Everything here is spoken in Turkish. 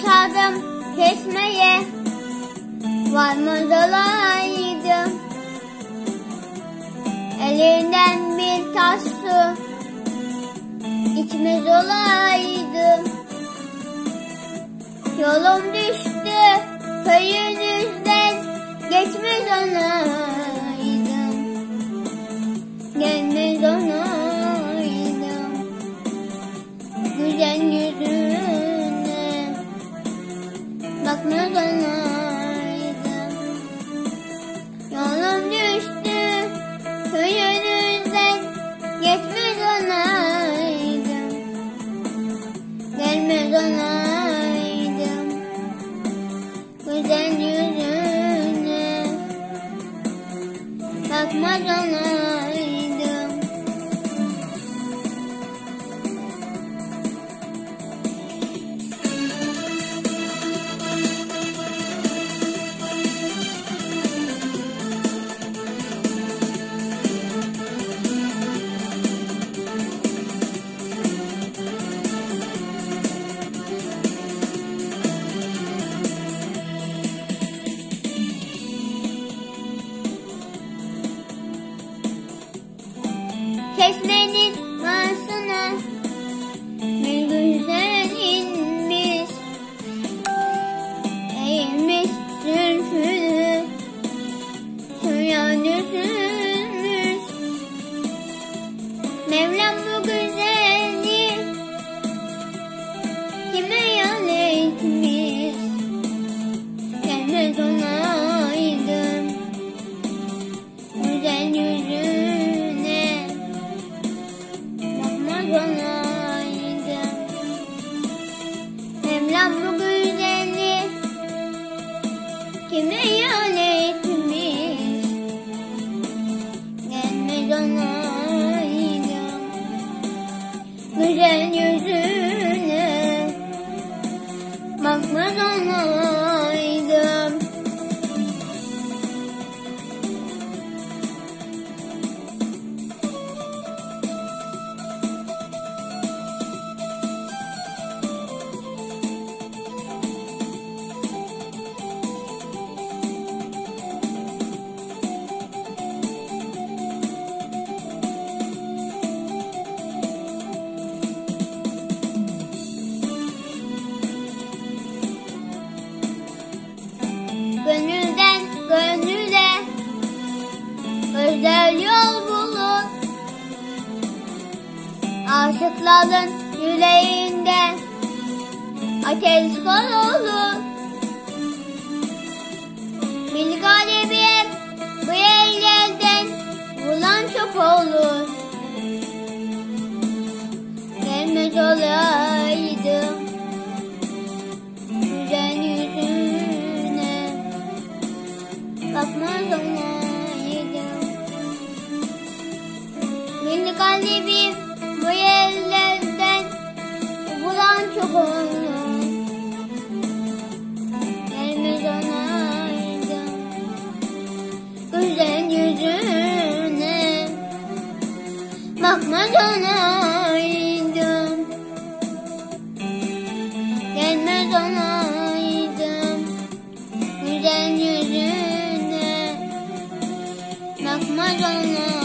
Başladım kesmeye, varmaz olaydım. Elinden bir tas su içmez olaydım. Yolum düştü köyünüzden, geçmez olaydım. Gelmez olaydım güzel yüzüne, bakmaz olaydım. Yolum düştü köyünüzden, geçmez olaydım. Gelmez olaydım güzel yüzüne, bakmaz olaydım. Kesmenin marsına bir güzel inmiş, eğilmiş zülfünü suya düşürmüş. Mevlam bu güzelliği kime yar etmiş? Gelmez olaydım güzel yüzüne, olaydım. Mevlam bu güzelliği kime yar etmiş? Gelmez olaydım güzel yüzüne, bakmaz olaydım. Gönülden gönüle özel yol bulur. Aşıkların yüreğinde ateş kor olur. Bil galibiyet bu ellerden vuran çok olur. Gelmez olaydım güzel yüzüne, bakmaz olaydım. Bil galibim bu ellerden vuran çok olur. Gelmez olaydım güzel yüzüne, bakmaz olaydım. Gelmez olaydım güzel yüzüne, bakmaz olaydım.